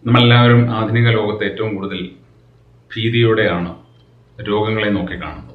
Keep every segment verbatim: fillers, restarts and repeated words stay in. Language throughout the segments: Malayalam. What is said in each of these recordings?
നമ്മളെല്ലാവരും ആധുനിക ലോകത്ത് ഏറ്റവും കൂടുതൽ ഭീതിയോടെയാണ് രോഗങ്ങളെ നോക്കിക്കാണുന്നത്.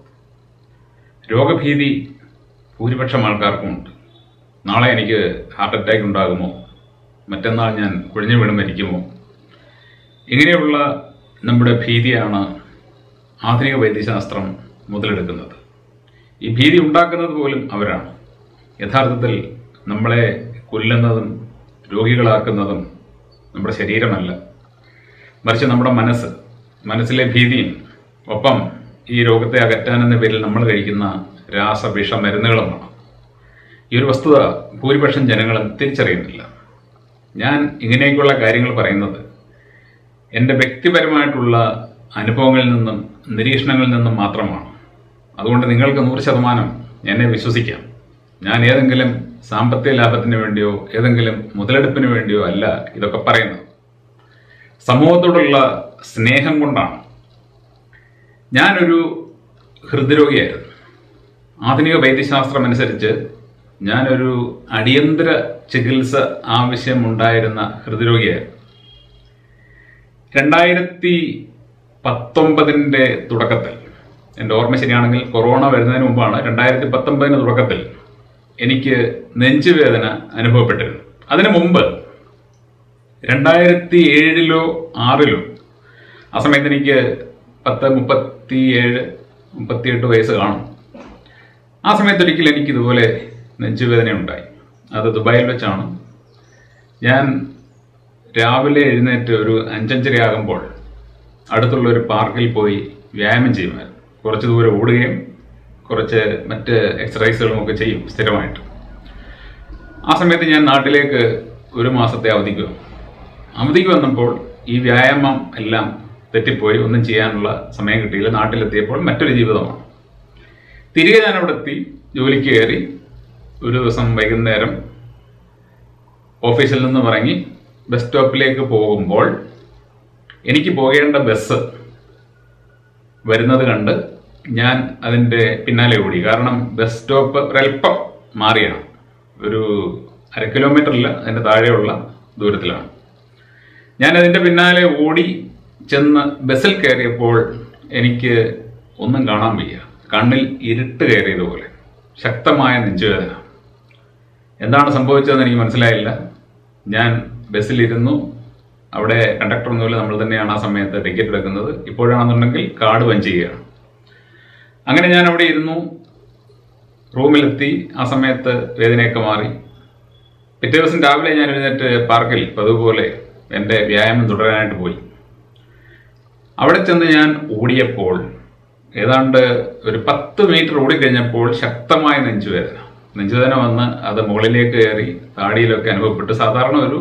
രോഗഭീതി ഭൂരിപക്ഷം ആൾക്കാർക്കുമുണ്ട്. നാളെ എനിക്ക് ഹാർട്ട് അറ്റാക്ക് ഉണ്ടാകുമോ, മറ്റന്നാൾ ഞാൻ കുഴഞ്ഞു വീണ് മരിക്കുമോ, ഇങ്ങനെയുള്ള നമ്മുടെ ഭീതിയാണ് ആധുനിക വൈദ്യശാസ്ത്രം മുതലെടുക്കുന്നത്. ഈ ഭീതി ഉണ്ടാക്കുന്നത് പോലും അവരാണ്. യഥാർത്ഥത്തിൽ നമ്മളെ കൊല്ലുന്നതും രോഗികളാക്കുന്നതും നമ്മുടെ ശരീരമല്ല, മറിച്ച് നമ്മുടെ മനസ്സ്, മനസ്സിലെ ഭീതിയും ഒപ്പം ഈ രോഗത്തെ അകറ്റാനെന്ന പേരിൽ നമ്മൾ കഴിക്കുന്ന രാസവിഷ മരുന്നുകളുമാണ്. ഈ ഒരു വസ്തുത ഭൂരിപക്ഷം ജനങ്ങളും തിരിച്ചറിയുന്നില്ല. ഞാൻ ഇങ്ങനെയൊക്കെയുള്ള കാര്യങ്ങൾ പറയുന്നത് എൻ്റെ വ്യക്തിപരമായിട്ടുള്ള അനുഭവങ്ങളിൽ നിന്നും നിരീക്ഷണങ്ങളിൽ നിന്നും മാത്രമാണ്. അതുകൊണ്ട് നിങ്ങൾക്ക് നൂറ് ശതമാനം എന്നെ വിശ്വസിക്കാം. ഞാൻ ഏതെങ്കിലും സാമ്പത്തിക ലാഭത്തിന് വേണ്ടിയോ ഏതെങ്കിലും മുതലെടുപ്പിന് വേണ്ടിയോ അല്ല ഇതൊക്കെ പറയുന്നത്. സമൂഹത്തോടുള്ള സ്നേഹം കൊണ്ടാണ്. ഞാനൊരു ഹൃദ്രോഗിയായിരുന്നു. ആധുനിക വൈദ്യശാസ്ത്രം അനുസരിച്ച് ഞാനൊരു അടിയന്തര ചികിത്സ ആവശ്യമുണ്ടായിരുന്ന ഹൃദ്രോഗിയായിരുന്നു. രണ്ടായിരത്തി പത്തൊമ്പതിൻ്റെ തുടക്കത്തിൽ, എൻ്റെ ഓർമ്മ ശരിയാണെങ്കിൽ കൊറോണ വരുന്നതിന് മുമ്പാണ്, രണ്ടായിരത്തി പത്തൊമ്പതിന് തുടക്കത്തിൽ എനിക്ക് നെഞ്ചുവേദന അനുഭവപ്പെട്ടിരുന്നു. അതിനു മുമ്പ് രണ്ടായിരത്തി ഏഴിലോ ആറിലോ, ആ സമയത്ത് എനിക്ക് പത്ത് മുപ്പത്തി ഏഴ് മുപ്പത്തിയെട്ട് വയസ്സ് കാണും. ആ സമയത്ത് ഒരിക്കൽ എനിക്ക് ഇതുപോലെ നെഞ്ചുവേദന ഉണ്ടായി. അത് ദുബായിൽ വെച്ചാണ്. ഞാൻ രാവിലെ എഴുന്നേറ്റ് ഒരു അഞ്ചഞ്ചര ആകുമ്പോൾ അടുത്തുള്ള ഒരു പാർക്കിൽ പോയി വ്യായാമം ചെയ്യുമായിരുന്നു. കുറച്ച് ദൂരം ഓടുകയും കുറച്ച് മറ്റ് എക്സസൈസുകളും ഒക്കെ ചെയ്യും സ്ഥിരമായിട്ട്. ആ സമയത്ത് ഞാൻ നാട്ടിലേക്ക് ഒരു മാസത്തെ അവധിക്ക് വന്നു. അവധിക്ക് വന്നപ്പോൾ ഈ വ്യായാമം എല്ലാം തെറ്റിപ്പോയി, ഒന്നും ചെയ്യാനുള്ള സമയം കിട്ടിയില്ല. നാട്ടിലെത്തിയപ്പോൾ മറ്റൊരു ജീവിതമാണ്. തിരികെ ഞാൻ അവിടെ എത്തി, ജോലിക്ക് കയറി. ഒരു ദിവസം വൈകുന്നേരം ഓഫീസിൽ നിന്ന് ഇറങ്ങി ബസ് സ്റ്റോപ്പിലേക്ക് പോകുമ്പോൾ എനിക്ക് പോകേണ്ട ബസ് വരുന്നത് കണ്ട് ഞാൻ അതിൻ്റെ പിന്നാലെ ഓടി. കാരണം ബസ് സ്റ്റോപ്പ് ഒരൽപ്പം മാറിയാണ്, ഒരു അര കിലോമീറ്ററില്ല അതിൻ്റെ താഴെയുള്ള ദൂരത്തിലാണ്. ഞാൻ അതിൻ്റെ പിന്നാലെ ഓടി ചെന്ന് ബസ്സിൽ കയറിയപ്പോൾ എനിക്ക് ഒന്നും കാണാൻ വയ്യ. കണ്ണിൽ ഇരുട്ട് കയറിയതുപോലെ ശക്തമായ നെഞ്ചുവേദന. എന്താണ് സംഭവിച്ചതെന്ന് എനിക്ക് മനസ്സിലായില്ല. ഞാൻ ബസ്സിലിരുന്നു. അവിടെ കണ്ടക്ടറൊന്നുമില്ല, നമ്മൾ തന്നെയാണ് ആ സമയത്ത് ടിക്കറ്റ് എടുക്കുന്നത്. ഇപ്പോഴാണെന്നുണ്ടെങ്കിൽ കാർഡ് പഞ്ച് ചെയ്യുകയാണ്. അങ്ങനെ ഞാൻ അവിടെ ഇരുന്നു, റൂമിലെത്തി. ആ സമയത്ത് വേദനയൊക്കെ മാറി. പിറ്റേ ദിവസം രാവിലെ ഞാൻ എഴുന്നേറ്റ് പാർക്കിൽ പതുപോലെ എൻ്റെ വ്യായാമം തുടരാനായിട്ട് പോയി. അവിടെ ചെന്ന് ഞാൻ ഓടിയപ്പോൾ ഏതാണ്ട് ഒരു പത്ത് മീറ്റർ ഓടിക്കഴിഞ്ഞപ്പോൾ ശക്തമായ നെഞ്ചുവേദന നെഞ്ചുവേദന വന്ന് അത് മുകളിലേക്ക് കയറി താടിയിലൊക്കെ അനുഭവപ്പെട്ടു. സാധാരണ ഒരു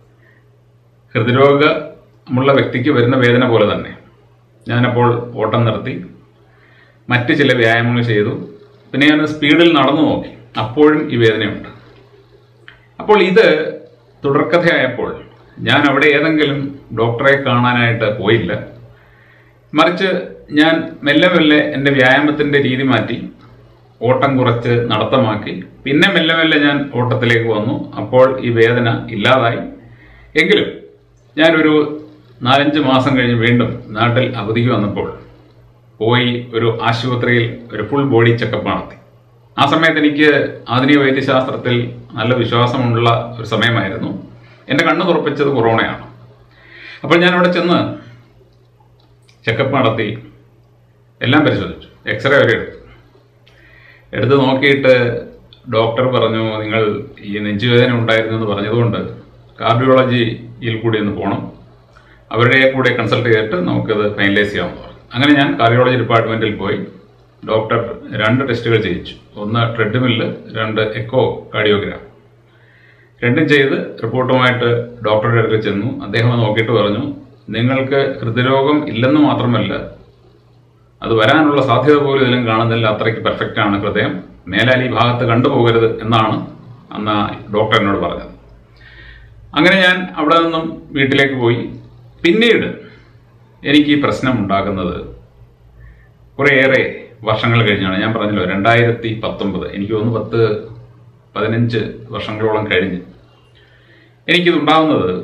ഹൃദ്രോഗമുള്ള വ്യക്തിക്ക് വരുന്ന വേദന പോലെ തന്നെ. ഞാനപ്പോൾ ഓട്ടം നിർത്തി, മറ്റ് ചില വ്യായാമങ്ങൾ ചെയ്തു. പിന്നെ ഞാൻ സ്പീഡിൽ നടന്നു നോക്കി. അപ്പോഴും ഈ വേദനയുണ്ട്. അപ്പോൾ ഇത് തുടർക്കഥയായപ്പോൾ ഞാൻ അവിടെ ഏതെങ്കിലും ഡോക്ടറെ കാണാനായിട്ട് പോയില്ല. മറിച്ച് ഞാൻ മെല്ലെ മെല്ലെ എൻ്റെ വ്യായാമത്തിൻ്റെ രീതി മാറ്റി ഓട്ടം കുറച്ച് നടത്തമാക്കി. പിന്നെ മെല്ലെ മെല്ലെ ഞാൻ ഓട്ടത്തിലേക്ക് വന്നു. അപ്പോൾ ഈ വേദന ഇല്ലാതായി. എങ്കിലും ഞാനൊരു നാലഞ്ച് മാസം കഴിഞ്ഞ് വീണ്ടും നാട്ടിൽ അവധിക്ക് വന്നപ്പോൾ പോയി ഒരു ആശുപത്രിയിൽ ഒരു ഫുൾ ബോഡി ചെക്കപ്പ് നടത്തി. ആ സമയത്ത് എനിക്ക് ആധുനിക വൈദ്യശാസ്ത്രത്തിൽ നല്ല വിശ്വാസമുള്ള ഒരു സമയമായിരുന്നു. എൻ്റെ കണ്ണ് തുറപ്പിച്ചത് കൊറോണയാണ്. അപ്പോൾ ഞാൻ അവിടെ ചെന്ന് ചെക്കപ്പ് നടത്തി, എല്ലാം പരിശോധിച്ചു, എക്സ്റേ വരെ എടുത്തു. എടുത്ത് നോക്കിയിട്ട് ഡോക്ടർ പറഞ്ഞു, നിങ്ങൾ ഈ നെഞ്ചുവേദന ഉണ്ടായിരുന്നു എന്ന് പറഞ്ഞതുകൊണ്ട് കാർഡിയോളജിയിൽ കൂടി ഒന്ന് പോകണം, അവരുടെ കൂടെ കൺസൾട്ട് ചെയ്തിട്ട് നമുക്കത് ഫൈനലൈസ് ചെയ്യാമെന്ന് പറഞ്ഞു. അങ്ങനെ ഞാൻ കാർഡിയോളജി ഡിപ്പാർട്ട്മെൻറ്റിൽ പോയി. ഡോക്ടർ രണ്ട് ടെസ്റ്റുകൾ ചെയ്യിച്ചു. ഒന്ന് ട്രെഡ്മില്ല്, രണ്ട് എക്കോ കാർഡിയോഗ്രാം. രണ്ടും ചെയ്ത് റിപ്പോർട്ടുമായിട്ട് ഡോക്ടറുടെ അടുത്ത് ചെന്നു. അദ്ദേഹം നോക്കിയിട്ട് പറഞ്ഞു, നിങ്ങൾക്ക് ഹൃദ്രോഗം ഇല്ലെന്ന് മാത്രമല്ല, അത് വരാനുള്ള സാധ്യത പോലും ഇതിലും കാണുന്നില്ല, അത്രയ്ക്ക് പെർഫെക്റ്റ് ആണ് ഹൃദയം, മേലാൽ ഈ ഭാഗത്ത് കണ്ടുപോകരുത് എന്നാണ് അന്ന് ഡോക്ടർ എന്നോട് പറഞ്ഞത്. അങ്ങനെ ഞാൻ അവിടെ നിന്നും വീട്ടിലേക്ക് പോയി. പിന്നീട് എനിക്ക് ഈ പ്രശ്നം ഉണ്ടാകുന്നത് കുറേയേറെ വർഷങ്ങൾ കഴിഞ്ഞാണ്. ഞാൻ പറഞ്ഞല്ലോ രണ്ടായിരത്തി പത്തൊമ്പത്, എനിക്ക് തോന്നുന്നു പത്ത് പതിനഞ്ച് വർഷങ്ങളോളം കഴിഞ്ഞ് എനിക്കിതുണ്ടാകുന്നത്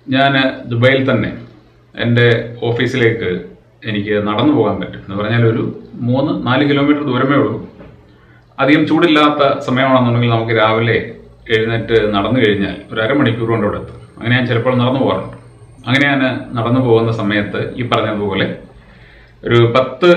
ഞാൻ ദുബായിൽ തന്നെ എൻ്റെ ഓഫീസിലേക്ക് എനിക്ക് നടന്നു പോകാൻ പറ്റും. എന്ന് പറഞ്ഞാൽ ഒരു മൂന്ന് നാല് കിലോമീറ്റർ ദൂരമേ ഉള്ളൂ. അധികം ചൂടില്ലാത്ത സമയമാണെന്നുണ്ടെങ്കിൽ നമുക്ക് രാവിലെ എഴുന്നേറ്റ് നടന്നു കഴിഞ്ഞാൽ ഒരു അരമണിക്കൂർ കൊണ്ട് ഇവിടെ എത്തും. അങ്ങനെ ഞാൻ ചിലപ്പോൾ നടന്നു പോകാറുണ്ട്. അങ്ങനെ ഞാൻ നടന്നു പോകുന്ന സമയത്ത് ഈ പറഞ്ഞതുപോലെ ഒരു പത്ത്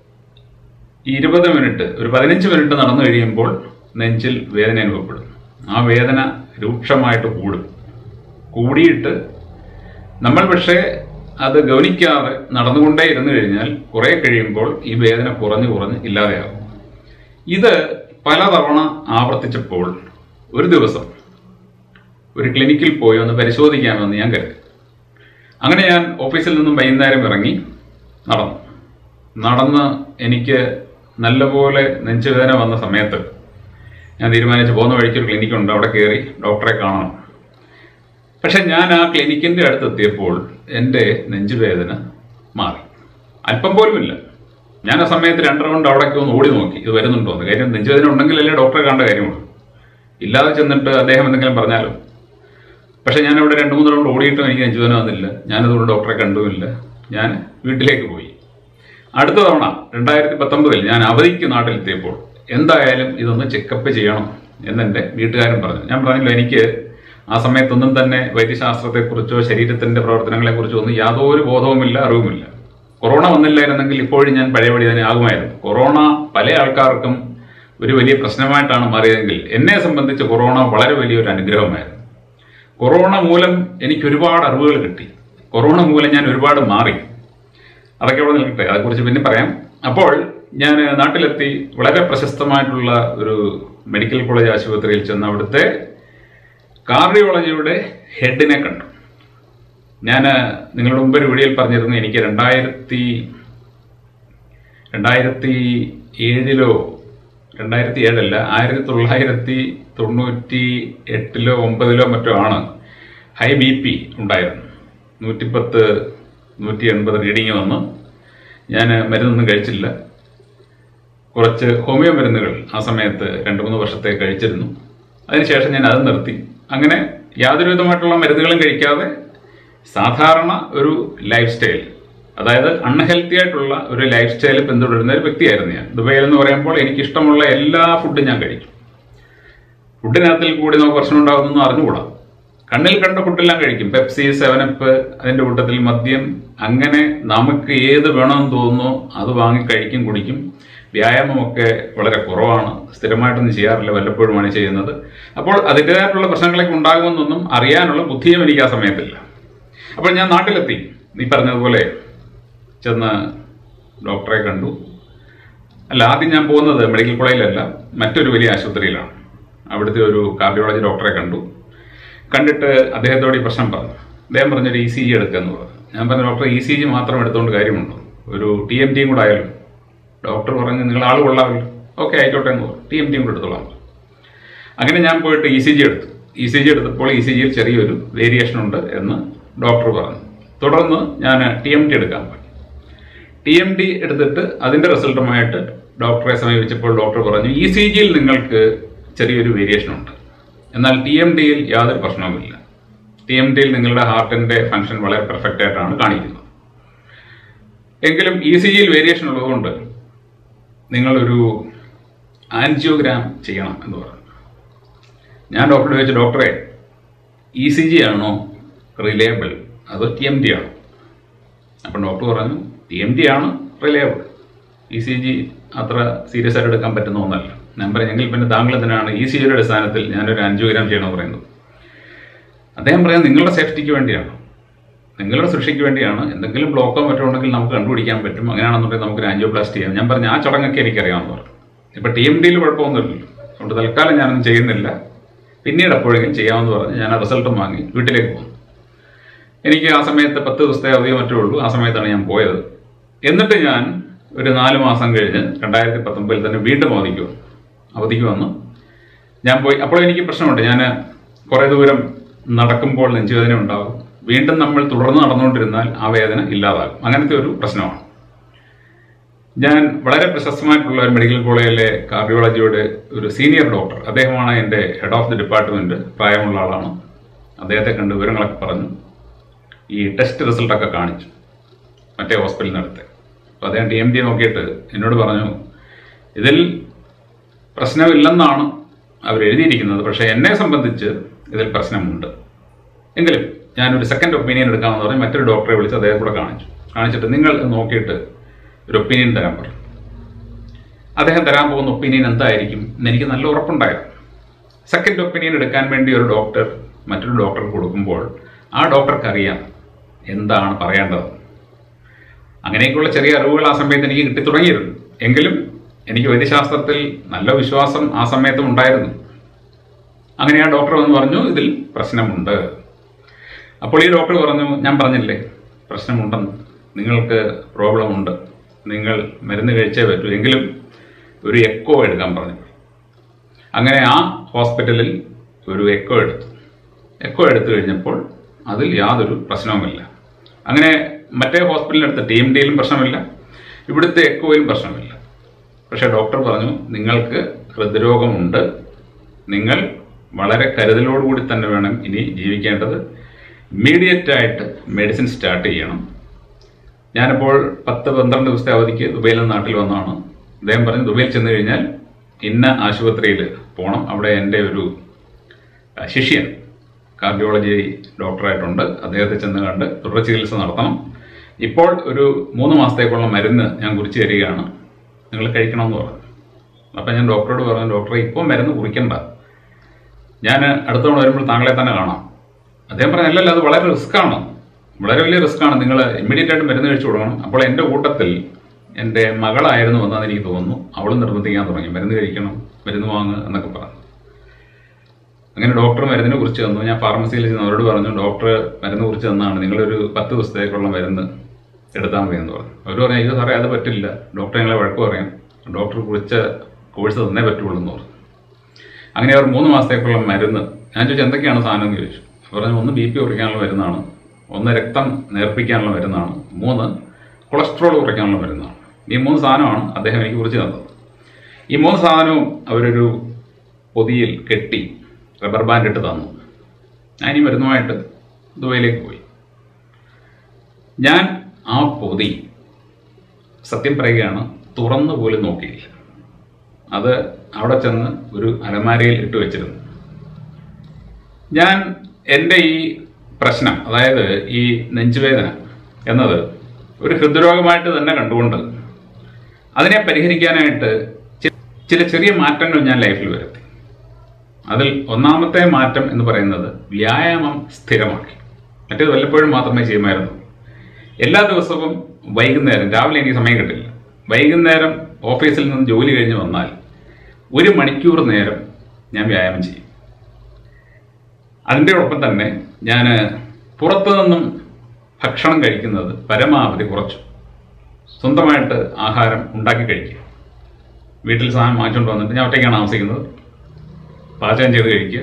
ഇരുപത് മിനിറ്റ് ഒരു പതിനഞ്ച് മിനിറ്റ് നടന്നു കഴിയുമ്പോൾ നെഞ്ചിൽ വേദന അനുഭവപ്പെടും. ആ വേദന രൂക്ഷമായിട്ട് കൂടും. കൂടിയിട്ട് നമ്മൾ പക്ഷേ അത് ഗൗനിക്കാതെ നടന്നുകൊണ്ടേ ഇരുന്നു കഴിഞ്ഞാൽ കുറെ കഴിയുമ്പോൾ ഈ വേദന കുറഞ്ഞു കുറഞ്ഞ് ഇല്ലാതെയാകും. ഇത് പലതവണ ആവർത്തിച്ചപ്പോൾ ഒരു ദിവസം ഒരു ക്ലിനിക്കിൽ പോയി ഒന്ന് പരിശോധിക്കാമെന്ന് ഞാൻ കരുതി. അങ്ങനെ ഞാൻ ഓഫീസിൽ നിന്നും വൈകുന്നേരം ഇറങ്ങി നടന്നു. നടന്ന് എനിക്ക് നല്ലപോലെ നെഞ്ചുവേദന വന്ന സമയത്ത് ഞാൻ തീരുമാനിച്ച് പോകുന്ന വഴിക്ക് ഒരു ക്ലിനിക്കുണ്ട്, അവിടെ കയറി ഡോക്ടറെ കാണണം. പക്ഷെ ഞാൻ ആ ക്ലിനിക്കിൻ്റെ അടുത്തെത്തിയപ്പോൾ എൻ്റെ നെഞ്ചുവേദന മാറി. അല്പം പോലുമില്ല. ഞാൻ ആ സമയത്ത് രണ്ട് റൗണ്ട് അവിടേക്ക് ഒന്ന് ഓടി നോക്കി ഇത് വരുന്നുണ്ടോ എന്ന്. കാര്യം നെഞ്ചുവേദന ഉണ്ടെങ്കിലല്ലേ ഡോക്ടറെ കാണേണ്ട കാര്യമുള്ളൂ. ഇല്ലാതെ ചെന്നിട്ട് അദ്ദേഹം എന്തെങ്കിലും പറഞ്ഞാലോ. പക്ഷെ ഞാൻ അവിടെ രണ്ട് മൂന്ന് റൗണ്ട് ഓടിയിട്ടും എനിക്ക് നെഞ്ചുവേദന വന്നില്ല. ഞാനതുകൊണ്ട് ഡോക്ടറെ കണ്ടുമില്ല. ഞാൻ വീട്ടിലേക്ക് പോയി. അടുത്ത തവണ രണ്ടായിരത്തി പത്തൊമ്പതിൽ ഞാൻ അവധിക്ക് നാട്ടിലെത്തിയപ്പോൾ എന്തായാലും ഇതൊന്ന് ചെക്കപ്പ് ചെയ്യണം എന്നെൻ്റെ വീട്ടുകാരൻ പറഞ്ഞു. ഞാൻ പറഞ്ഞല്ലോ, എനിക്ക് ആ സമയത്തൊന്നും തന്നെ വൈദ്യശാസ്ത്രത്തെക്കുറിച്ചോ ശരീരത്തിൻ്റെ പ്രവർത്തനങ്ങളെക്കുറിച്ചോ ഒന്നും യാതൊരു ബോധവുമില്ല, അറിവുമില്ല. കൊറോണ വന്നില്ലായിരുന്നെങ്കിൽ ഇപ്പോഴും ഞാൻ പഴയപടി തന്നെ ആകുമായിരുന്നു. കൊറോണ പല ആൾക്കാർക്കും ഒരു വലിയ പ്രശ്നമായിട്ടാണ് മാറിയതെങ്കിൽ എന്നെ സംബന്ധിച്ച് കൊറോണ വളരെ വലിയൊരു അനുഗ്രഹമായിരുന്നു. കൊറോണ മൂലം എനിക്ക് ഒരുപാട് അറിവുകൾ കിട്ടി. കൊറോണ മൂലം ഞാൻ ഒരുപാട് മാറി. അതൊക്കെ അവിടെ നിൽക്കട്ടെ, അതേക്കുറിച്ച് പിന്നെ പറയാം. അപ്പോൾ ഞാൻ നാട്ടിലെത്തി വളരെ പ്രശസ്തമായിട്ടുള്ള ഒരു മെഡിക്കൽ കോളേജ് ആശുപത്രിയിൽ ചെന്ന് അവിടുത്തെ കാർഡിയോളജിയുടെ ഹെഡിനെ കണ്ടു. ഞാൻ നിങ്ങളുടെ മുമ്പ് ഒരു വീഡിയോയിൽ പറഞ്ഞിരുന്നു, എനിക്ക് രണ്ടായിരത്തി രണ്ടായിരത്തി ഏഴിലോ രണ്ടായിരത്തി ഏഴല്ല ആയിരത്തി തൊള്ളായിരത്തി തൊണ്ണൂറ്റി എട്ടിലോ ഒമ്പതിലോ മറ്റോ ആണ് ഹൈ ബി പി ഉണ്ടായിരുന്നു. നൂറ്റിപ്പത്ത് നൂറ്റി എൺപത് റീഡിങ് വന്ന് ഞാൻ മരുന്നൊന്നും കഴിച്ചില്ല. കുറച്ച് ഹോമിയോ മരുന്നുകൾ ആ സമയത്ത് രണ്ട് മൂന്ന് വർഷത്തെ കഴിച്ചിരുന്നു. അതിനുശേഷം ഞാൻ അത് നിർത്തി. അങ്ങനെ യാതൊരു വിധമായിട്ടുള്ള മരുന്നുകളും കഴിക്കാതെ സാധാരണ ഒരു ലൈഫ് സ്റ്റൈൽ, അതായത് അൺഹെൽത്തി ആയിട്ടുള്ള ഒരു ലൈഫ് സ്റ്റൈൽ പിന്തുടരുന്ന ഒരു വ്യക്തിയായിരുന്നു ഞാൻ. ദുബൈയിൽ എന്ന് പറയുമ്പോൾ എനിക്കിഷ്ടമുള്ള എല്ലാ ഫുഡും ഞാൻ കഴിക്കും. ഫുഡിനകത്തിൽ കൂടി നമുക്ക് പ്രശ്നം ഉണ്ടാകുന്നൊന്നും അറിഞ്ഞുകൂടാ. കണ്ണിൽ കണ്ട ഫുഡെല്ലാം കഴിക്കും. പെപ്സി, സെവനപ്പ്, അതിൻ്റെ കൂട്ടത്തിൽ മദ്യം, അങ്ങനെ നമുക്ക് ഏത് വേണമെന്ന് തോന്നുന്നു അത് വാങ്ങി കഴിക്കും, കുടിക്കും. വ്യായാമമൊക്കെ വളരെ കുറവാണ്, സ്ഥിരമായിട്ടൊന്നും ചെയ്യാറില്ല, വല്ലപ്പോഴുമാണ് ചെയ്യുന്നത്. അപ്പോൾ അതിൻ്റെതായിട്ടുള്ള പ്രശ്നങ്ങളൊക്കെ ഉണ്ടാകുമെന്നൊന്നും അറിയാനുള്ള ബുദ്ധിയും എനിക്ക് ആ സമയത്തില്ല. അപ്പോൾ ഞാൻ നാട്ടിലെത്തി. നീ പറഞ്ഞതുപോലെ ചെന്ന് ഡോക്ടറെ കണ്ടു. അല്ല, ആദ്യം ഞാൻ പോകുന്നത് മെഡിക്കൽ കോളേജിലല്ല, മറ്റൊരു വലിയ ആശുപത്രിയിലാണ്. അവിടുത്തെ ഒരു കാർഡിയോളജി ഡോക്ടറെ കണ്ടു. കണ്ടിട്ട് അദ്ദേഹത്തോട് ഈ പ്രശ്നം പറഞ്ഞു. അദ്ദേഹം പറഞ്ഞൊരു ഇ സി ജി എടുക്കുകയെന്ന് പറഞ്ഞു. ഞാൻ പറഞ്ഞു, ഡോക്ടർ ഇ സി ജി മാത്രം എടുത്തുകൊണ്ട് കാര്യമുണ്ടോ? ഒരു ടി എം ടിയും കൂടെ ആയാലും. ഡോക്ടർ പറഞ്ഞു, നിങ്ങൾ ആൾ കൊള്ളാമല്ലോ, ഓക്കെ ആയിക്കോട്ടെ എന്ന് പറഞ്ഞു, ടി എം ടിയും കൂടെ എടുത്തോളാം. അങ്ങനെ ഞാൻ പോയിട്ട് ഇ സി ജി എടുത്തു. ഇ സി ജി എടുത്തപ്പോൾ ഇ സി ജിയിൽ ചെറിയൊരു വേരിയേഷൻ ഉണ്ട് എന്ന് ഡോക്ടർ പറഞ്ഞു. തുടർന്ന് ഞാൻ ടി എം ടി എടുക്കാൻ പോയി. ടി എം ടി എടുത്തിട്ട് അതിൻ്റെ റിസൾട്ടുമായിട്ട് ഡോക്ടറെ സമീപിച്ചപ്പോൾ ഡോക്ടർ പറഞ്ഞു, ഇ സി ജിയിൽ നിങ്ങൾക്ക് ചെറിയൊരു വേരിയേഷൻ ഉണ്ട്, എന്നാൽ ടി എം ടിയിൽ യാതൊരു പ്രശ്നവുമില്ല. ടി എം ടിയിൽ നിങ്ങളുടെ ഹാർട്ടിൻ്റെ ഫംഗ്ഷൻ വളരെ പെർഫെക്റ്റ് ആയിട്ടാണ് കാണിക്കുന്നത്. എങ്കിലും ഇ സി ജിയിൽ വേരിയേഷൻ ഉള്ളതുകൊണ്ട് നിങ്ങളൊരു ആൻജിയോഗ്രാം ചെയ്യണം എന്ന് പറഞ്ഞു. ഞാൻ ഡോക്ടറോട് ചോദിച്ചു, ഡോക്ടറെ ഇ സി ജി ആണോ റിലയബിൾ അതോ ടി എം ടി ആണോ? അപ്പം ഡോക്ടർ പറഞ്ഞു, ടി എം ടി ആണ് റിലയബിൾ, ഇ സി ജി അത്ര സീരിയസ് ആയിട്ട് എടുക്കാൻ പറ്റുന്ന ഒന്നല്ല. ഞാൻ പറഞ്ഞെങ്കിൽ പിന്നെ താങ്കൾ എന്തിനാണ് ഇ സി ജിയുടെ അടിസ്ഥാനത്തിൽ ഞാനൊരു ആൻജിയോഗ്രാം ചെയ്യണമെന്ന് പറയുന്നത്? അദ്ദേഹം പറയാം, നിങ്ങളുടെ സേഫ്റ്റിക്ക് വേണ്ടിയാണ്, നിങ്ങളുടെ സുരക്ഷയ്ക്ക് വേണ്ടിയാണ്. എന്തെങ്കിലും ബ്ലോക്കോ മറ്റോ ഉണ്ടെങ്കിൽ നമുക്ക് കണ്ടുപിടിക്കാൻ പറ്റും. അങ്ങനെയാണെന്നുണ്ടെങ്കിൽ നമുക്കൊരു ആൻജിയോപ്ലാസ്റ്റി ചെയ്യാം. ഞാൻ പറഞ്ഞു, ആ ചടങ്ങൊക്കെ എനിക്കറിയാമെന്ന് പറഞ്ഞു. ഇപ്പം ടി എം ടിയിൽ കുഴപ്പമൊന്നുമില്ലല്ലോ, അതുകൊണ്ട് തൽക്കാലം ഞാനൊന്നും ചെയ്യുന്നില്ല, പിന്നീട് എപ്പോഴെങ്കിലും ചെയ്യാമെന്ന് പറഞ്ഞ് ഞാൻ ആ റിസൾട്ടും വാങ്ങി വീട്ടിലേക്ക് പോകുന്നു. എനിക്ക് ആ സമയത്ത് പത്ത് ദിവസത്തെ അവധിയോ മറ്റോ ഉള്ളൂ. ആ സമയത്താണ് ഞാൻ പോയത്. എന്നിട്ട് ഞാൻ ഒരു നാല് മാസം കഴിഞ്ഞ് രണ്ടായിരത്തി പത്തൊമ്പതിൽ തന്നെ വീണ്ടും അവധിക്ക് വന്നു. അവധിക്ക് വന്നു ഞാൻ പോയി. അപ്പോൾ എനിക്ക് പ്രശ്നമുണ്ട്, ഞാൻ കുറേ ദൂരം നടക്കുമ്പോൾ നെഞ്ചുവേദന ഉണ്ടാകും. വീണ്ടും നമ്മൾ തുടർന്ന് നടന്നുകൊണ്ടിരുന്നാൽ ആ വേദന ഇല്ലാതാകും. അങ്ങനത്തെ ഒരു പ്രശ്നമാണ്. ഞാൻ വളരെ പ്രശസ്തമായിട്ടുള്ള ഒരു മെഡിക്കൽ കോളേജിലെ കാർഡിയോളജിയുടെ ഒരു സീനിയർ ഡോക്ടർ, അദ്ദേഹമാണ് എൻ്റെ ഹെഡ് ഓഫ് ദി ഡിപ്പാർട്ട്മെൻറ്റ്, പ്രായമുള്ള ആളാണ്. അദ്ദേഹത്തെ കണ്ട് വിവരങ്ങളൊക്കെ പറഞ്ഞു. ഈ ടെസ്റ്റ് റിസൾട്ടൊക്കെ കാണിച്ചു മറ്റേ ഹോസ്പിറ്റലിനടുത്ത്. അപ്പോൾ അദ്ദേഹം ടി എം ഡി നോക്കിയിട്ട് എന്നോട് പറഞ്ഞു, ഇതിൽ പ്രശ്നമില്ലെന്നാണ് അവർ എഴുതിയിരിക്കുന്നത്, പക്ഷേ എന്നെ സംബന്ധിച്ച് ഇതിൽ പ്രശ്നമുണ്ട്. എങ്കിലും ഞാനൊരു സെക്കൻഡ് ഒപ്പീനിയൻ എടുക്കാമെന്ന് പറഞ്ഞ് മറ്റൊരു ഡോക്ടറെ വിളിച്ച് അദ്ദേഹം കൂടെ കാണിച്ചു. കാണിച്ചിട്ട് നിങ്ങൾ നോക്കിയിട്ട് ഒരു ഒപ്പീനിയൻ തരാൻ പറഞ്ഞു. അദ്ദേഹം തരാൻ പോകുന്ന ഒപ്പീനിയൻ എന്തായിരിക്കും എന്ന് എനിക്ക് നല്ല ഉറപ്പുണ്ടായിരുന്നു. സെക്കൻഡ് ഒപ്പീനിയൻ എടുക്കാൻ വേണ്ടി ഒരു ഡോക്ടർ മറ്റൊരു ഡോക്ടർക്ക് കൊടുക്കുമ്പോൾ ആ ഡോക്ടർക്ക് അറിയാം എന്താണ് പറയേണ്ടത്. അങ്ങനെയൊക്കെയുള്ള ചെറിയ അറിവുകൾ ആ സമയത്ത് എനിക്ക് കിട്ടി തുടങ്ങിയിരുന്നു. എങ്കിലും എനിക്ക് വൈദ്യശാസ്ത്രത്തിൽ നല്ല വിശ്വാസം ആ സമയത്തും ഉണ്ടായിരുന്നു. അങ്ങനെ ആ ഡോക്ടർ വന്ന് പറഞ്ഞു, ഇതിൽ പ്രശ്നമുണ്ട്. അപ്പോൾ ഈ ഡോക്ടർ പറഞ്ഞു, ഞാൻ പറഞ്ഞില്ലേ പ്രശ്നമുണ്ടെന്ന്, നിങ്ങൾക്ക് പ്രോബ്ലം ഉണ്ട്, നിങ്ങൾ മരുന്ന് കഴിച്ചേ പറ്റൂ, എങ്കിലും ഒരു എക്കോ എടുക്കാൻ പറഞ്ഞു. അങ്ങനെ ആ ഹോസ്പിറ്റലിൽ ഒരു എക്കോ എടുത്തു. എക്കോ എടുത്തു കഴിഞ്ഞപ്പോൾ അതിൽ യാതൊരു പ്രശ്നവുമില്ല. അങ്ങനെ മറ്റേ ഹോസ്പിറ്റലിനടുത്ത് ടി എം ഡിയിലും പ്രശ്നമില്ല, ഇവിടുത്തെ എക്കോയിലും പ്രശ്നമില്ല. പക്ഷേ ഡോക്ടർ പറഞ്ഞു, നിങ്ങൾക്ക് ഹൃദ്രോഗമുണ്ട്, നിങ്ങൾ വളരെ കരുതലോടുകൂടി തന്നെ വേണം ഇനി ജീവിക്കേണ്ടത്, ഇമ്മീഡിയറ്റ് ആയിട്ട് മെഡിസിൻ സ്റ്റാർട്ട് ചെയ്യണം. ഞാനിപ്പോൾ പത്ത് പന്ത്രണ്ട് ദിവസത്തെ അവധിക്ക് ദുബൈയിൽ നിന്ന് നാട്ടിൽ വന്നതാണ്. അദ്ദേഹം പറഞ്ഞു, ദുബൈയിൽ ചെന്ന് കഴിഞ്ഞാൽ ഇന്ന ആശുപത്രിയിൽ പോകണം, അവിടെ എൻ്റെ ഒരു ശിഷ്യൻ കാർഡിയോളജി ഡോക്ടറായിട്ടുണ്ട്, അദ്ദേഹത്തെ ചെന്ന് കണ്ട് തുടർ ചികിത്സ നടത്തണം. ഇപ്പോൾ ഒരു മൂന്ന് മാസത്തേക്കുള്ള മരുന്ന് ഞാൻ കുറിച്ച് തരികയാണ്, നിങ്ങൾ കഴിക്കണമെന്ന് പറഞ്ഞു. അപ്പം ഞാൻ ഡോക്ടറോട് പറഞ്ഞു, ഡോക്ടറെ ഇപ്പോൾ മരുന്ന് കുറിക്കണ്ട, ഞാൻ അടുത്ത തവണ വരുമ്പോൾ താങ്കളെ തന്നെ കാണാം. അദ്ദേഹം പറഞ്ഞു, അല്ലല്ല അത് വളരെ റിസ്ക്കാണ്, വളരെ വലിയ റിസ്ക്കാണ്, നിങ്ങൾ ഇമ്മീഡിയറ്റ് ആയിട്ട് മരുന്ന് കഴിച്ചു കൊടുക്കണം. അപ്പോൾ എൻ്റെ കൂട്ടത്തിൽ എൻ്റെ മകളായിരുന്നു വന്നതെന്ന് എനിക്ക് തോന്നുന്നു, അവളും നിർബന്ധിക്കാൻ തുടങ്ങി, മരുന്ന് കഴിക്കണം, മരുന്ന് വാങ്ങുക എന്നൊക്കെ പറഞ്ഞു. അങ്ങനെ ഡോക്ടർ മരുന്നിനെ കുറിച്ച് തന്നു. ഞാൻ ഫാർമസിയിൽ ചെന്ന് അവരോട് പറഞ്ഞു, ഡോക്ടർ മരുന്ന് കുറിച്ച് തന്നാണ്, നിങ്ങളൊരു പത്ത് ദിവസത്തേക്കുള്ള മരുന്ന് എടുത്താൽ മതി എന്ന് പറഞ്ഞു. അവർ പറഞ്ഞു, അയ്യോ സാറേ അത് പറ്റില്ല, ഡോക്ടർ ഞങ്ങളെ വഴക്ക് പറയാം, ഡോക്ടർ കുറിച്ച കോഴ്സ് തന്നേ പറ്റുള്ളൂ എന്ന് പറഞ്ഞു. അങ്ങനെ അവർ മൂന്ന് മാസത്തേക്കുള്ള മരുന്ന്, ഞാൻ ചോദിച്ചു എന്തൊക്കെയാണ് സാധനം എന്ന് ചോദിച്ചു. പറഞ്ഞു, ഒന്ന് ബി പി കുറയ്ക്കാനുള്ള മരുന്നാണ്, ഒന്ന് രക്തം നേർപ്പിക്കാനുള്ള മരുന്നാണ്, മൂന്ന് കൊളസ്ട്രോൾ കുറയ്ക്കാനുള്ള മരുന്നാണ്. ഈ മൂന്ന് സാധനമാണ് അദ്ദേഹം എനിക്ക് കുറിച്ച് തന്നത്. ഈ മൂന്ന് സാധനവും അവരൊരു പൊതിയിൽ കെട്ടി റബ്ബർ ബാൻഡ് ഇട്ട് തന്നു. ഞാൻ ഈ മരുന്നുമായിട്ട് ദുബൈയിലേക്ക് പോയി. ഞാൻ ആ പൊതി സത്യം പറയുകയാണ് തുറന്നു പോലും നോക്കിയില്ല. അത് അവിടെ ചെന്ന് ഒരു അലമാരയിൽ ഇട്ട് വെച്ചിരുന്നു. ഞാൻ എൻ്റെ ഈ പ്രശ്നം, അതായത് ഈ നെഞ്ചുവേദന എന്നത് ഒരു ഹൃദ്രോഗമായിട്ട് തന്നെ കണ്ടുകൊണ്ട് അതിനെ പരിഹരിക്കാനായിട്ട് ചില ചെറിയ മാറ്റങ്ങൾ ഞാൻ ലൈഫിൽ വരുത്തി. അതിൽ ഒന്നാമത്തെ മാറ്റം എന്ന് പറയുന്നത് വ്യായാമം സ്ഥിരമാക്കി. മറ്റേത് വല്ലപ്പോഴും മാത്രമേ ചെയ്യുമായിരുന്നു. എല്ലാ ദിവസവും വൈകുന്നേരം, രാവിലെ എനിക്ക് സമയം കിട്ടില്ല, വൈകുന്നേരം ഓഫീസിൽ നിന്ന് ജോലി കഴിഞ്ഞ് വന്നാൽ ഒരു മണിക്കൂർ നേരം ഞാൻ വ്യായാമം ചെയ്യും. അതിൻ്റെ ഒപ്പം തന്നെ ഞാൻ പുറത്തു നിന്നും ഭക്ഷണം കഴിക്കുന്നത് പരമാവധി കുറച്ചു. സ്വന്തമായിട്ട് ആഹാരം ഉണ്ടാക്കി കഴിക്കുക. വീട്ടിൽ സാധനം വാങ്ങിച്ചുകൊണ്ട് വന്നിട്ട്, ഞാൻ ഒറ്റയ്ക്കാണ് താമസിക്കുന്നത്, പാചകം ചെയ്ത് കഴിക്കുക.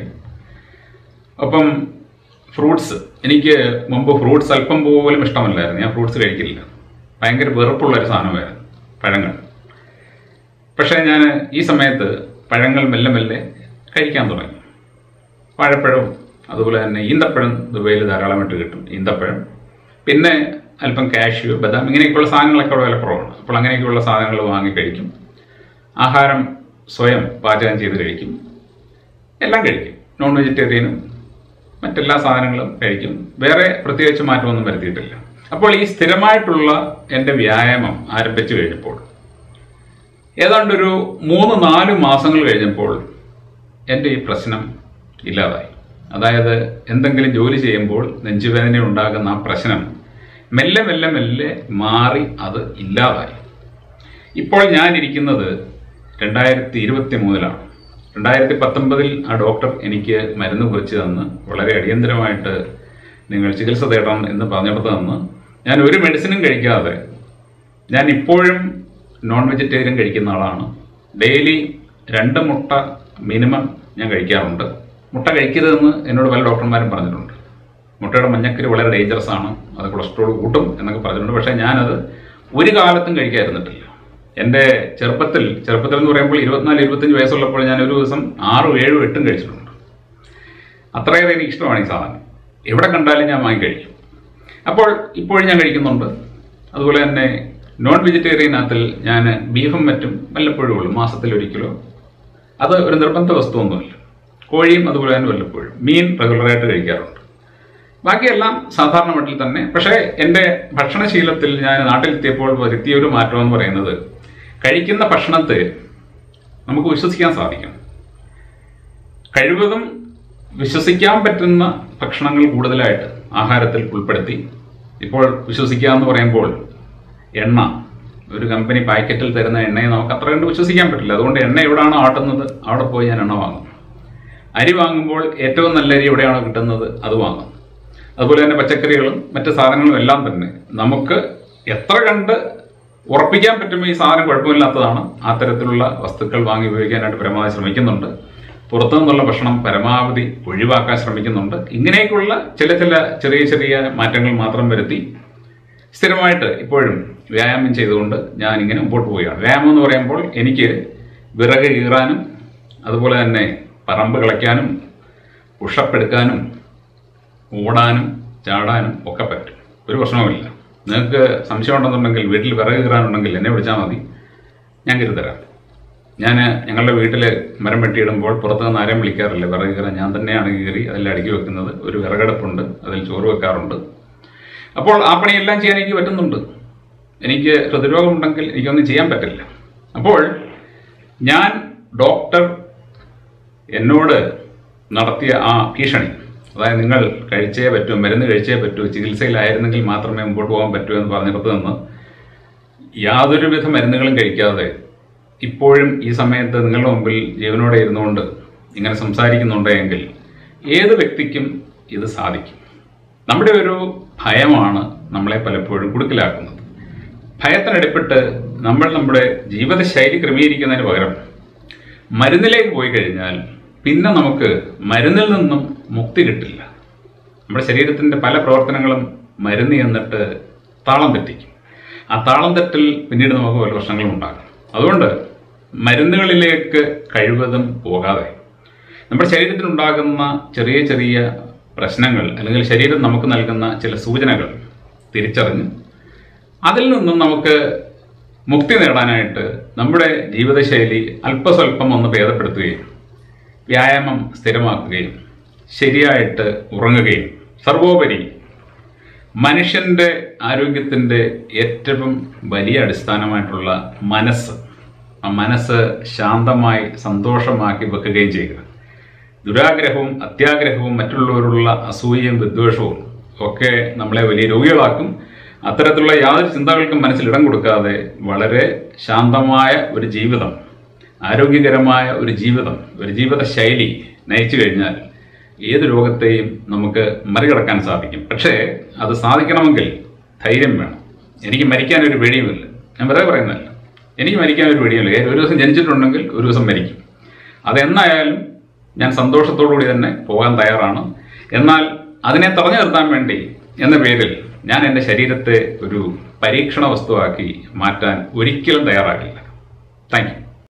ഒപ്പം ഫ്രൂട്ട്സ്, എനിക്ക് മുമ്പ് ഫ്രൂട്ട്സ് അല്പം പോലും ഇഷ്ടമല്ലായിരുന്നു, ഞാൻ ഫ്രൂട്ട്സ് കഴിക്കില്ല, ഭയങ്കര വെറുപ്പുള്ളൊരു സാധനമായിരുന്നു പഴങ്ങൾ. പക്ഷേ ഞാൻ ഈ സമയത്ത് പഴങ്ങൾ മെല്ലെ മെല്ലെ കഴിക്കാൻ തുടങ്ങി. വാഴപ്പഴവും അതുപോലെ തന്നെ ഈന്തപ്പഴം ദുബൈയിൽ ധാരാളമായിട്ട് കിട്ടും, ഈന്തപ്പഴം, പിന്നെ അല്പം കാഷ്യൂ, ബദാം, ഇങ്ങനെയൊക്കെയുള്ള സാധനങ്ങളൊക്കെ അവിടെ വില കുറവാണ്. അപ്പോൾ അങ്ങനെയൊക്കെയുള്ള സാധനങ്ങൾ വാങ്ങി കഴിക്കും. ആഹാരം സ്വയം പാചകം ചെയ്ത് കഴിക്കും, എല്ലാം കഴിക്കും. നോൺ വെജിറ്റേറിയനും മറ്റെല്ലാ സാധനങ്ങളും കഴിക്കും. വേറെ പ്രത്യേകിച്ച് മാറ്റമൊന്നും വരുത്തിയിട്ടില്ല. അപ്പോൾ ഈ സ്ഥിരമായിട്ടുള്ള എൻ്റെ വ്യായാമം ആരംഭിച്ചു കഴിഞ്ഞപ്പോൾ ഏതാണ്ടൊരു മൂന്ന് നാല് മാസങ്ങൾ കഴിഞ്ഞപ്പോൾ എൻ്റെ ഈ പ്രശ്നം ഇല്ലാതായി. അതായത് എന്തെങ്കിലും ജോലി ചെയ്യുമ്പോൾ നെഞ്ചുവേദന ഉണ്ടാകുന്ന ആ പ്രശ്നം മെല്ലെ മെല്ലെ മെല്ലെ മാറി അത് ഇല്ലാതായി. ഇപ്പോൾ ഞാനിരിക്കുന്നത് രണ്ടായിരത്തി ഇരുപത്തി മൂന്നിലാണ്. രണ്ടായിരത്തി പത്തൊമ്പതിൽ ആ ഡോക്ടർ എനിക്ക് മരുന്ന് കുറിച്ച് തന്ന് വളരെ അടിയന്തരമായിട്ട് നിങ്ങൾ ചികിത്സ തേടണം എന്ന് പറഞ്ഞിടത്ത് തന്ന് ഞാൻ ഒരു മെഡിസിനും കഴിക്കാതെ, ഞാൻ ഇപ്പോഴും നോൺ വെജിറ്റേറിയൻ കഴിക്കുന്ന ആളാണ്. ഡെയിലി രണ്ട് മുട്ട മിനിമം ഞാൻ കഴിക്കാറുണ്ട്. മുട്ട കഴിക്കരുതെന്ന് എന്നോട് പല ഡോക്ടർമാരും പറഞ്ഞിട്ടുണ്ട്. മുട്ടയുടെ മഞ്ഞക്കരി വളരെ ഡേഞ്ചറസ് ആണ്, അത് കൊളസ്ട്രോൾ കൂട്ടും എന്നൊക്കെ പറഞ്ഞിട്ടുണ്ട്. പക്ഷേ ഞാനത് ഒരു കാലത്തും കഴിക്കാതിരുന്നിട്ടില്ല. എൻ്റെ ചെറുപ്പത്തിൽ ചെറുപ്പത്തിൽ എന്ന് പറയുമ്പോൾ ഇരുപത്തിനാല് ഇരുപത്തഞ്ച് വയസ്സുള്ളപ്പോൾ ഞാൻ ഒരു ദിവസം ആറും ഏഴും എട്ടും കഴിച്ചിട്ടുണ്ട്. അത്രയേറെ എനിക്ക് ഇഷ്ടമാണ് ഈ സാധനം. എവിടെ കണ്ടാലും ഞാൻ വാങ്ങി കഴിക്കും. അപ്പോൾ ഇപ്പോഴും ഞാൻ കഴിക്കുന്നുണ്ട്. അതുപോലെ തന്നെ നോൺ വെജിറ്റേറിയനകത്തിൽ ഞാൻ ബീഫും മറ്റും വല്ലപ്പോഴും ഉള്ളൂ, മാസത്തിലൊരിക്കലോ. അത് ഒരു നിർബന്ധ വസ്തുവൊന്നുമില്ല. കോഴിയും അതുപോലെ തന്നെ വല്ലപ്പോഴും. മീൻ റെഗുലറായിട്ട് കഴിക്കാറുണ്ട്. ബാക്കിയെല്ലാം സാധാരണ മട്ടിൽ തന്നെ. പക്ഷേ എൻ്റെ ഭക്ഷണശീലത്തിൽ ഞാൻ നാട്ടിലെത്തിയപ്പോൾ വരുത്തിയ ഒരു മാറ്റം എന്ന് പറയുന്നത്, കഴിക്കുന്ന ഭക്ഷണത്തെ നമുക്ക് വിശ്വസിക്കാൻ സാധിക്കണം. കഴിവതും വിശ്വസിക്കാൻ പറ്റുന്ന ഭക്ഷണങ്ങൾ കൂടുതലായിട്ട് ആഹാരത്തിൽ ഉൾപ്പെടുത്തി. ഇപ്പോൾ വിശ്വസിക്കുക എന്ന് പറയുമ്പോൾ എണ്ണ, ഒരു കമ്പനി പാക്കറ്റിൽ തരുന്ന എണ്ണയെ നമുക്ക് അത്ര കണ്ട് വിശ്വസിക്കാൻ പറ്റില്ല. അതുകൊണ്ട് എണ്ണ എവിടെയാണോ ആട്ടുന്നത് അവിടെ പോയി ഞാൻ എണ്ണ വാങ്ങും. അരി വാങ്ങുമ്പോൾ ഏറ്റവും നല്ല അരി എവിടെയാണോ കിട്ടുന്നത് അത് വാങ്ങും. അതുപോലെ തന്നെ പച്ചക്കറികളും മറ്റ് സാധനങ്ങളും എല്ലാം തന്നെ നമുക്ക് എത്ര കണ്ട് ഉറപ്പിക്കാൻ പറ്റുമ്പോൾ ഈ സാധനം കുഴപ്പമില്ലാത്തതാണ്, ആ തരത്തിലുള്ള വസ്തുക്കൾ വാങ്ങി ഉപയോഗിക്കാനായിട്ട് പരമാവധി ശ്രമിക്കുന്നുണ്ട്. പുറത്തു നിന്നുള്ള ഭക്ഷണം പരമാവധി ഒഴിവാക്കാൻ ശ്രമിക്കുന്നുണ്ട്. ഇങ്ങനെയൊക്കെയുള്ള ചില ചില ചെറിയ ചെറിയ മാറ്റങ്ങൾ മാത്രം വരുത്തി സ്ഥിരമായിട്ട് ഇപ്പോഴും വ്യായാമം ചെയ്തുകൊണ്ട് ഞാൻ ഇങ്ങനെ മുമ്പോട്ട് പോവുകയാണ്. വ്യായാമം എന്ന് പറയുമ്പോൾ എനിക്ക് വിറക് കീറാനും അതുപോലെ തന്നെ പറമ്പ് കിളയ്ക്കാനും പുഷപ്പ് എടുക്കാനും ഓടാനും ചാടാനും ഒക്കെ പറ്റും. ഒരു പ്രശ്നവുമില്ല. നിങ്ങൾക്ക് സംശയം ഉണ്ടെന്നുണ്ടെങ്കിൽ, വീട്ടിൽ വിറക് കീറാനുണ്ടെങ്കിൽ എന്നെ വിളിച്ചാൽ മതി, ഞാൻ കീറിത്തരാം. ഞാൻ ഞങ്ങളുടെ വീട്ടിൽ മരം വെട്ടിയിടുമ്പോൾ പുറത്ത് നിന്ന് ആരെയും വിളിക്കാറില്ല. വിറക് കീറാൻ ഞാൻ തന്നെയാണ് കീറി അതെല്ലാം അടുക്കി വെക്കുന്നത്. ഒരു വിറകടുപ്പുണ്ട്, അതിൽ ചോറ് വെക്കാറുണ്ട്. അപ്പോൾ ആ പണിയെല്ലാം ചെയ്യാൻ എനിക്ക് പറ്റുന്നുണ്ട്. എനിക്ക് ഹൃദ്രോഗമുണ്ടെങ്കിൽ എനിക്കൊന്നും ചെയ്യാൻ പറ്റില്ല. അപ്പോൾ ഞാൻ ഡോക്ടർ എന്നോട് നടത്തിയ ആ ഭീഷണി, അതായത് നിങ്ങൾ കഴിച്ചേ പറ്റൂ, മരുന്ന് കഴിച്ചേ പറ്റൂ, ചികിത്സയിലായിരുന്നെങ്കിൽ മാത്രമേ മുമ്പോട്ട് പോകാൻ പറ്റൂ എന്ന് പറഞ്ഞിടത്ത് നിന്ന് യാതൊരുവിധ മരുന്നുകളും കഴിക്കാതെ ഇപ്പോഴും ഈ സമയത്ത് നിങ്ങളുടെ മുമ്പിൽ ജീവനോടെ ഇരുന്നുകൊണ്ട് ഇങ്ങനെ സംസാരിക്കുന്നുണ്ടെങ്കിൽ ഏത് വ്യക്തിക്കും ഇത് സാധിക്കും. നമ്മുടെ ഒരു ഭയമാണ് നമ്മളെ പലപ്പോഴും കുടുക്കിലാക്കുന്നത്. ഭയത്തിനടിപ്പെട്ട് നമ്മൾ നമ്മുടെ ജീവിതശൈലി ക്രമീകരിക്കുന്നതിന് പകരം മരുന്നിലേക്ക് പോയി കഴിഞ്ഞാൽ പിന്നെ നമുക്ക് മരുന്നിൽ നിന്നും മുക്തി കിട്ടില്ല. നമ്മുടെ ശരീരത്തിൻ്റെ പല പ്രവർത്തനങ്ങളും മരുന്ന് എന്നിട്ട് താളം തെറ്റിക്കും. ആ താളം തെറ്റിൽ പിന്നീട് നമുക്ക് പല പ്രശ്നങ്ങളും ഉണ്ടാകും. അതുകൊണ്ട് മരുന്നുകളിലേക്ക് കഴിവതും പോകാതെ നമ്മുടെ ശരീരത്തിനുണ്ടാകുന്ന ചെറിയ ചെറിയ പ്രശ്നങ്ങൾ അല്ലെങ്കിൽ ശരീരം നമുക്ക് നൽകുന്ന ചില സൂചനകൾ തിരിച്ചറിഞ്ഞ് അതിൽ നിന്നും നമുക്ക് മുക്തി നേടാനായിട്ട് നമ്മുടെ ജീവിതശൈലി അല്പസ്വല്പം ഒന്ന് ഭേദപ്പെടുത്തുകയും വ്യായാമം സ്ഥിരമാക്കുകയും ശരിയായിട്ട് ഉറങ്ങുകയും സർവോപരി മനുഷ്യൻ്റെ ആരോഗ്യത്തിൻ്റെ ഏറ്റവും വലിയ അടിസ്ഥാനമായിട്ടുള്ള മനസ്സ്, ആ മനസ്സ് ശാന്തമായി സന്തോഷമാക്കി വെക്കുകയും ചെയ്യുക. ദുരാഗ്രഹവും അത്യാഗ്രഹവും മറ്റുള്ളവരുള്ള അസൂയയും വിദ്വേഷവും ഒക്കെ നമ്മളെ വലിയ രോഗികളാക്കും. അത്തരത്തിലുള്ള യാതൊരു ചിന്തകൾക്കും മനസ്സിൽ ഇടം കൊടുക്കാതെ വളരെ ശാന്തമായ ഒരു ജീവിതം, ആരോഗ്യകരമായ ഒരു ജീവിതം, ഒരു ജീവിത ശൈലി നയിച്ചു കഴിഞ്ഞാൽ ഏത് രോഗത്തെയും നമുക്ക് മറികടക്കാൻ സാധിക്കും. പക്ഷേ അത് സാധിക്കണമെങ്കിൽ ധൈര്യം വേണം. എനിക്ക് മരിക്കാനൊരു പേടിയുമില്ല, ഞാൻ വെറുതെ പറയുന്നതല്ല. എനിക്ക് മരിക്കാനൊരു പേടിയുമില്ല. ഒരു ദിവസം ജനിച്ചിട്ടുണ്ടെങ്കിൽ ഒരു ദിവസം മരിക്കും. അതെന്നായാലും ഞാൻ സന്തോഷത്തോടുകൂടി തന്നെ പോകാൻ തയ്യാറാണ്. എന്നാൽ അതിനെ തടഞ്ഞു നിർത്താൻ വേണ്ടി എന്ന പേരിൽ ഞാൻ എൻ്റെ ശരീരത്തെ ഒരു പരീക്ഷണ വസ്തുവാക്കി മാറ്റാൻ ഒരിക്കലും തയ്യാറാകില്ല. Thank you.